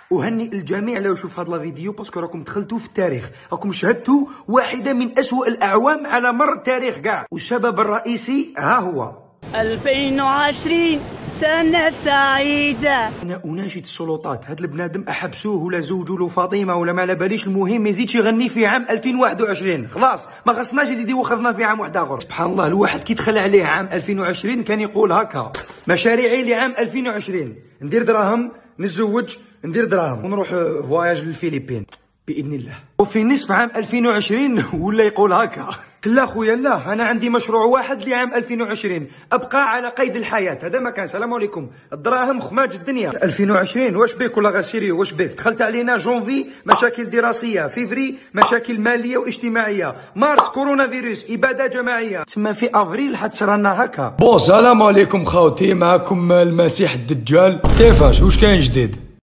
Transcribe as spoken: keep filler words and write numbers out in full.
أهنئ الجميع لو يشوف هذا الفيديو باسكو راكم دخلتوا في التاريخ، راكم شهدتوا واحدة من أسوأ الأعوام على مر التاريخ كاع، والسبب الرئيسي ها هو ألفين وعشرين سنة سعيدة. أنا أناشد السلطات، هاد البنادم أحبسوه ولا زوجوا له فاطمة ولا ما على باليش، المهم ما يزيدش يغني في عام ألفين وواحد وعشرين، خلاص ما خصناش يزيد يوخذنا في عام واحد آخر. سبحان الله، الواحد كي دخل عليه عام ألفين وعشرين كان يقول هكا مشاريعي لعام ألفين وعشرين، ندير دراهم، نتزوج، ندير دراهم ونروح فواياج للفلبين بإذن الله. وفي نصف عام ألفين وعشرين ولا يقول هكا. لا خويا لا، أنا عندي مشروع واحد لعام ألفين وعشرين، أبقى على قيد الحياة، هذا ما كان. السلام عليكم، الدراهم خماج الدنيا. ألفين وعشرين واش بيك ولا غير سيريو؟ واش بيك؟ دخلت علينا جونفي مشاكل دراسية، فيفري مشاكل مالية واجتماعية، مارس كورونا فيروس، إبادة جماعية، تسمى في أفريل حتصرانا هكا. بون السلام عليكم خاوتي، معكم المسيح الدجال، كيفاش؟ واش كاين جديد؟